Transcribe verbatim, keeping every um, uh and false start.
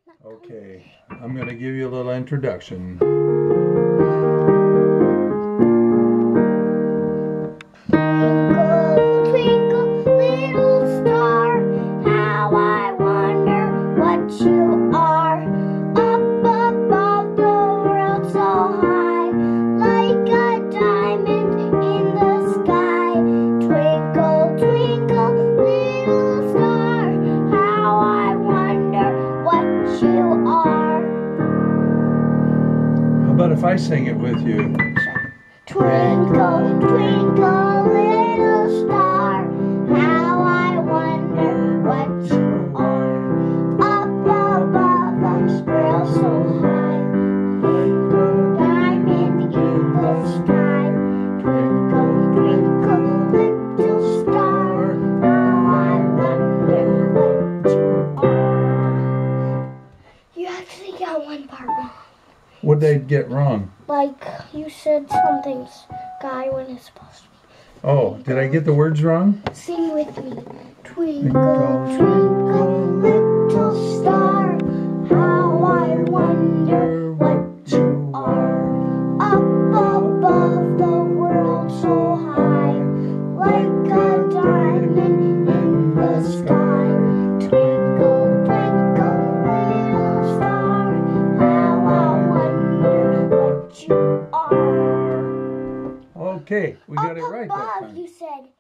Okay, I'm going to give you a little introduction. Twinkle, twinkle, little star, how I wonder what you are. Up above the world so high, like a diamond in the sky. Twinkle, twinkle, little star, how I wonder what you are. How about if I sing it with you? Twinkle, twinkle, little star, how I wonder what you are. Up above the world so high, like a diamond in the sky. Twinkle, twinkle, little star, how I wonder what you are. You actually got one part wrong. What did I get wrong? Like, you said something sky when it's supposed to be. Oh, did I get the words wrong? Sing with me. Twinkle, twinkle, little star, how I wonder what you are. Up above the world so high, like a diamond in the sky. Twinkle, twinkle, little star, how I wonder what you are. Okay, we got it right that Up above, time. you said.